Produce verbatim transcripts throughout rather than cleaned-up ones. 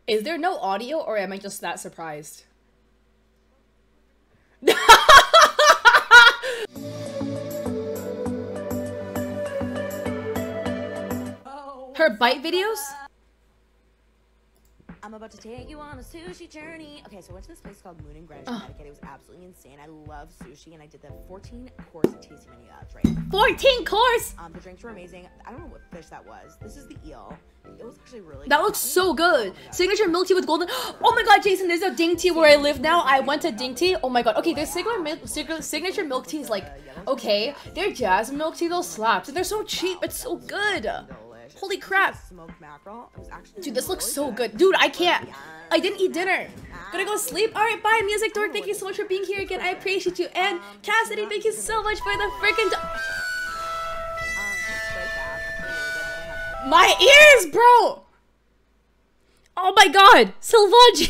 Is there no audio, or am I just that surprised? Her bite videos? I'm about to take you on a sushi journey. Okay, so I went to this place called Moon and Greenwich, Connecticut. It was absolutely insane. I love sushi, and I did the fourteen course tasting menu. That's right. fourteen course? Um, the drinks were amazing. I don't know what fish that was. This is the eel. It was actually really That good. looks so good. Oh signature milk tea with golden. Oh my god, Jason, there's a Ding Tea where I live now. I went to Ding Tea. Oh my god. Okay, there's signature milk, signature milk tea is like, okay. Their jasmine milk tea, those slaps. And they're so cheap. It's so good. Holy crap. Smoked mackerel. It was actually Dude, this looks really so good. good. Dude, I can't. I didn't eat dinner. Gonna go sleep. Alright, bye, Music Dork. Thank you so much for being here again. I appreciate you. And Cassidy, thank you so much for the freaking. My ears, bro! Oh my god! Sylvange!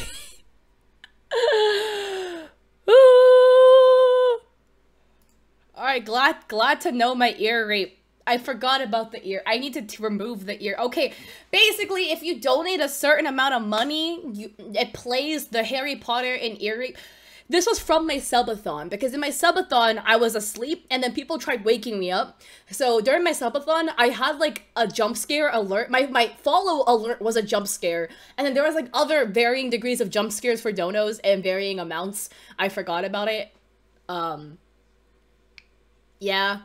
Alright, glad glad to know my ear rape. I forgot about the ear. I need to t remove the ear. Okay, basically, if you donate a certain amount of money, you, it plays the Harry Potter and ear rape. This was from my subathon, because in my subathon, I was asleep, and then people tried waking me up. So during my subathon, I had like a jump scare alert. My, my follow alert was a jump scare. And then there was like other varying degrees of jump scares for donos and varying amounts. I forgot about it. Um, yeah.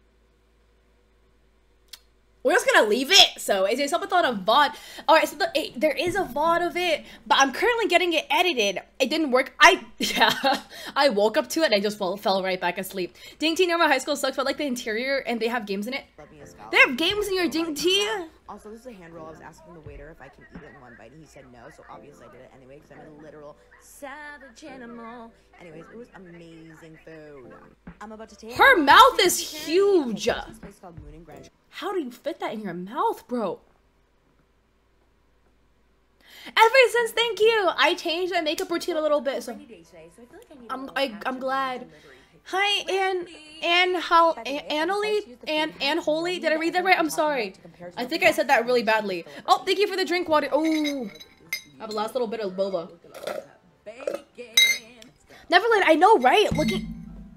We're just gonna leave it. So, is there subathon of V O D? Alright, so the, it, there is a V O D of it, but I'm currently getting it edited. It didn't work. I, yeah, I woke up to it and I just fell, fell right back asleep. Ding Tea Normal High School sucks, but like the interior and they have games in it. They have games in your Ding Tea? Also, this is a hand roll. I was asking the waiter if I can eat it in one bite, and he said no, so obviously I did it anyway, because I'm a literal savage animal. Anyways, it was amazing food. I'm about to take Her mouth is huge. Okay, this place called Moon and Greenwich. How do you fit that in your mouth, bro? Ever since, thank you. I changed my makeup routine a little bit, so I'm I, I'm glad. Hi, Anne, Anne, how, Annalie, Anne, Anne Holy. Did I read that right? I'm sorry. I think I said that really badly. Oh, thank you for the drink water. Oh, I have a last little bit of boba. Neverland, I know, right? Looking.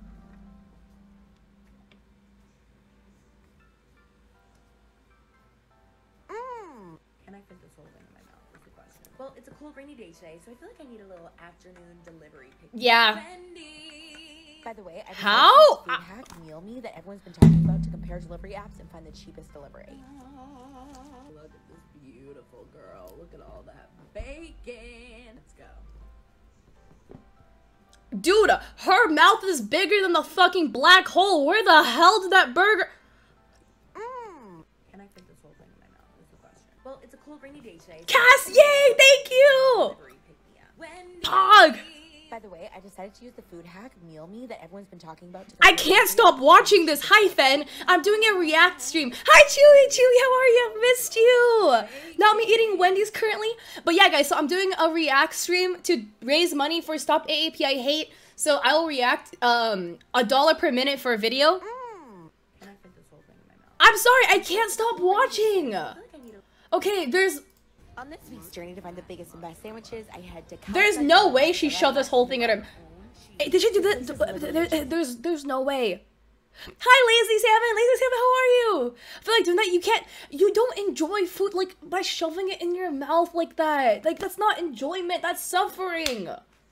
Well, it's a cool rainy day today, so I feel like I need a little afternoon delivery pick. Yeah. By the way, I how food hack meal me that everyone's been talking about to compare delivery apps and find the cheapest delivery. Look at this beautiful girl. Look at all that bacon. Let's go. Dude, her mouth is bigger than the fucking black hole. Where the hell did that burger? Mm. Can I fit this whole thing in my mouth? Is the question. Well, it's a cool rainy day today. Cass, yay! Thank you. Pog. By the way, I decided to use the food hack meal me that everyone's been talking about. To I can't stop watching this. Hi, Fen. I'm doing a react stream. Hi, Chewy. Chewy, how are you? I've missed you. Not me eating Wendy's currently. But yeah, guys, so I'm doing a react stream to raise money for Stop A A P I Hate. So I will react um a dollar per minute for a video. Mm. Can I fit this whole thing in my mouth? I'm sorry, I can't stop watching. Okay, there's... On this week's journey to find the biggest and best sandwiches, I had to... There's no way she shoved this whole thing in her... Hey, did she do that? There, there's, there's no way. Hi, Lazy Salmon. Lazy Salmon, how are you? I feel like doing that, you can't... You don't enjoy food, like, by shoving it in your mouth like that. Like, that's not enjoyment. That's suffering.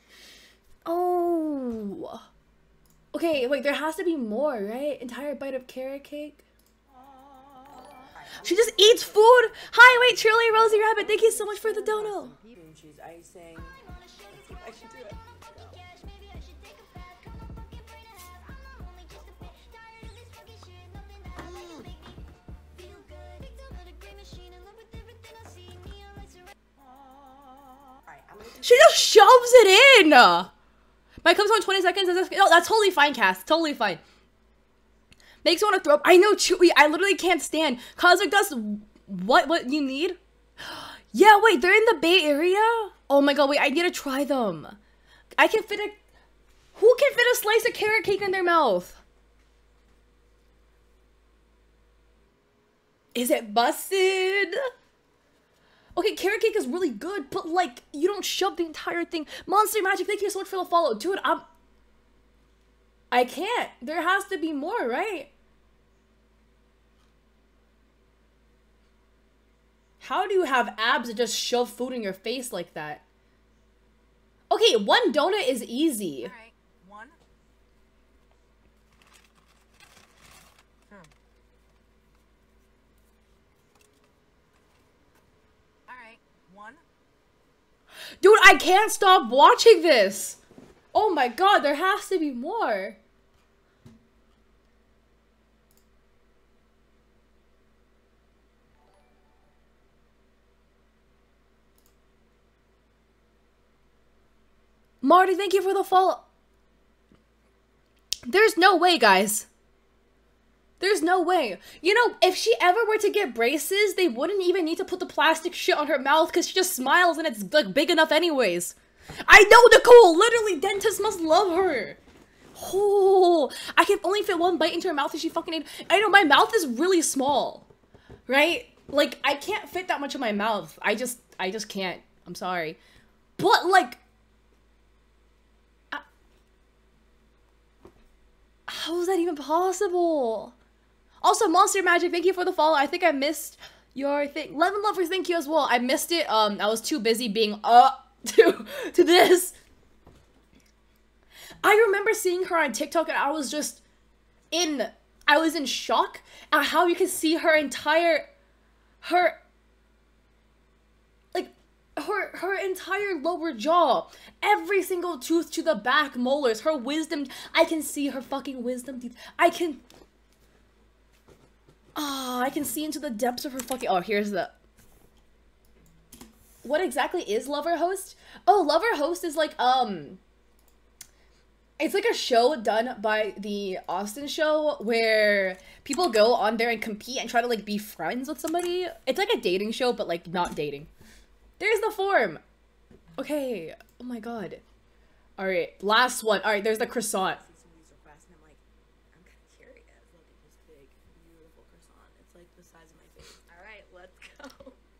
Oh. Okay, wait, there has to be more, right? Entire bite of carrot cake. She just eats food. Hi, wait, Shirley Rosie Rabbit. Thank you so much for the dono. Cheese icing. Let's see if I should do it. She just shoves it in. My comes on twenty seconds. No, that's totally fine, Cass. Totally fine. Makes me want to throw up. I know, Chewy. I literally can't stand. Cosmic Dust, what, what you need? Yeah, wait, they're in the Bay Area? Oh my god, wait, I need to try them. I can fit a... Who can fit a slice of carrot cake in their mouth? Is it busted? Okay, carrot cake is really good, but like, you don't shove the entire thing. Monster Magic, thank you so much for the follow. Dude, I'm... I can't. There has to be more, right? How do you have abs that just shove food in your face like that? Okay, one donut is easy. All right, one. Hmm. All right, one. Dude, I can't stop watching this. Oh my god, there has to be more. Marty, thank you for the follow. There's no way, guys. There's no way. You know, if she ever were to get braces, they wouldn't even need to put the plastic shit on her mouth because she just smiles and it's like big enough anyways. I know, Nicole! Literally, dentists must love her. Oh, I can only fit one bite into her mouth and she fucking ate. I know, my mouth is really small. Right? Like, I can't fit that much in my mouth. I just, I just can't. I'm sorry. But, like... How is that even possible? Also, Monster Magic, thank you for the follow. I think I missed your thing. Lemon Lovers, thank you as well. I missed it. Um, I was too busy being uh to to this. I remember seeing her on TikTok and I was just in I was in shock at how you could see her entire her like her her entire lower jaw, every single tooth to the back molars, her wisdom. I can see her fucking wisdom teeth. I can ah, oh, I can see into the depths of her fucking. Oh, here's the. What exactly is Lover Host? Oh, Lover Host is like um. It's like a show done by the Austin show where people go on there and compete and try to like be friends with somebody. It's like a dating show, but like not dating. There's the form. Okay. Oh my god. All right. Last one. All right. There's the croissant. Some of these requests, and I'm like, I'm kind of curious. Look at this big, beautiful croissant. It's like the size of my face. All right, let's go.